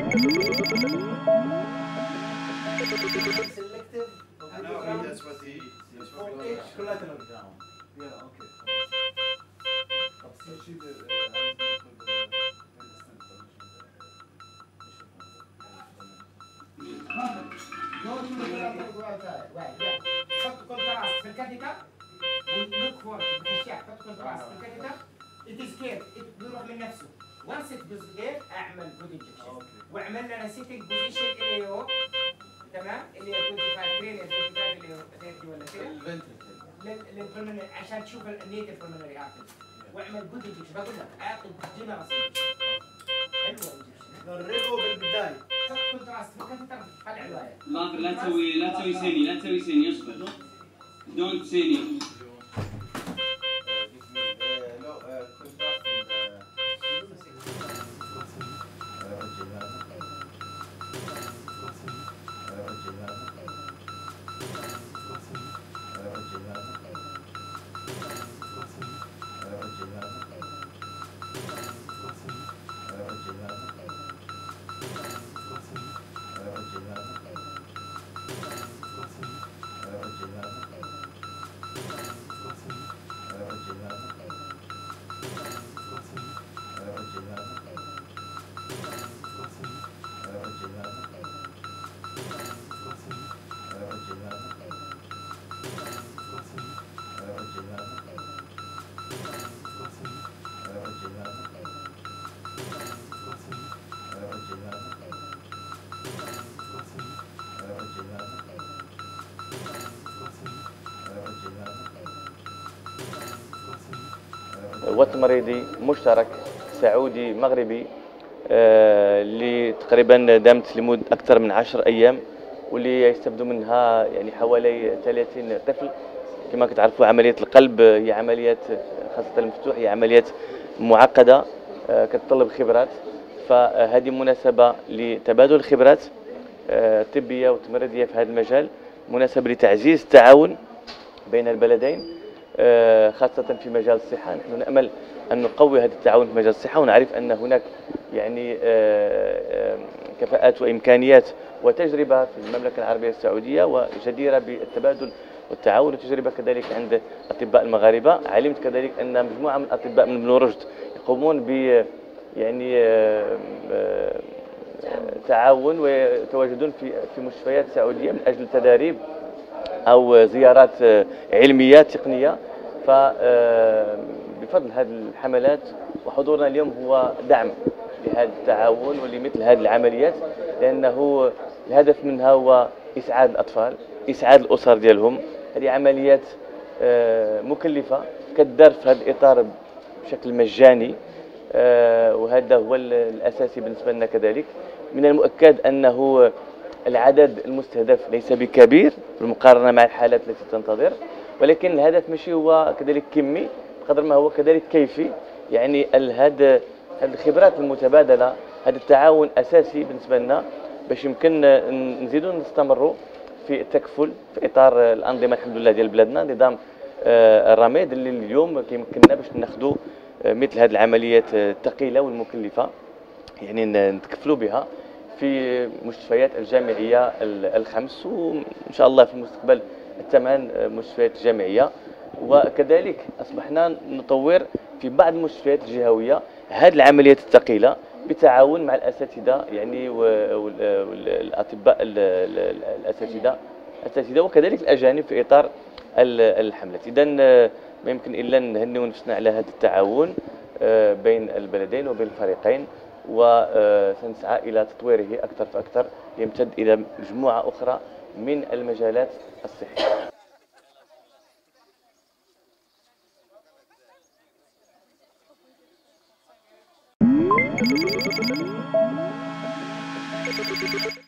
Selective. I know, that's what he. That's what we H collateral down. Yeah, okay. طب شيء حط كونتراست في الكاتيتر ولوك فور بالاشياء حط كونتراست في الكاتيتر it is scared بيروح من نفسه once it goes there اعمل good injection واعمل لنا sitting position اللي هو تمام اللي هي 25 كرينيا 25 اللي هو 30 ولا كده للبلمنري عشان تشوف النيتف بلمنري ارتري واعمل جود انجكشن بقول لك اعطي جنرال حلوه انجكشن دربه بالبدايه حط كونتراست في الكاتيتر طلع الوايه ناصر لا تسوي سيني اصبر دونت سيني وتمريضي مشترك سعودي مغربي اللي تقريبا دامت لمدة أكثر من 10 أيام واللي يستفدوا منها يعني حوالي 30 طفل. كما كتعرفوا عملية القلب هي عمليات خاصة المفتوح هي عمليات معقدة كتطلب خبرات، فهذه مناسبة لتبادل الخبرات الطبية والتمريضية في هذا المجال، مناسبة لتعزيز التعاون بين البلدين خاصة في مجال الصحة. نحن نأمل أن نقوي هذا التعاون في مجال الصحة، ونعرف أن هناك يعني كفاءات وإمكانيات وتجربة في المملكة العربية السعودية وجديرة بالتبادل والتعاون، وتجربة كذلك عند أطباء المغاربة. علمت كذلك أن مجموعة من الأطباء من بن رشد يقومون ب يعني تعاون ويتواجدون في مستشفيات سعودية من أجل التدريب أو زيارات علمية تقنية. فبفضل هذه الحملات وحضورنا اليوم هو دعم لهذا التعاون ولمثل هذه العمليات، لأنه الهدف منها هو إسعاد الأطفال، إسعاد الأسر ديالهم. هذه عمليات مكلفة كدار في هذا الإطار بشكل مجاني، وهذا هو الأساسي بالنسبة لنا. كذلك من المؤكد أنه العدد المستهدف ليس بكبير بالمقارنة مع الحالات التي تنتظر، ولكن الهدف ماشي هو كذلك كمي بقدر ما هو كذلك كيفي. يعني هذه الخبرات المتبادلة، هذا التعاون أساسي بالنسبة لنا باش يمكن نزيدوا نستمروا في التكفل في إطار الأنظمة الحمد لله ديال بلادنا، نظام الرميد اللي اليوم كيمكننا باش ناخذوا مثل هذه العمليات الثقيلة والمكلفة، يعني نتكفلوا بها في مستشفيات الجامعية الخمس، وإن شاء الله في المستقبل الثمان مستشفيات جامعية. وكذلك أصبحنا نطور في بعض المستشفيات الجهوية هذه العمليات الثقيلة بالتعاون مع الأساتذة يعني والأطباء الأساتذة وكذلك الأجانب في إطار الحملات. إذن ما يمكن إلا نهنئ نفسنا على هذا التعاون بين البلدين وبين الفريقين، وسنسعى إلى تطويره أكثر فأكثر يمتد إلى مجموعة أخرى من المجالات الصحية.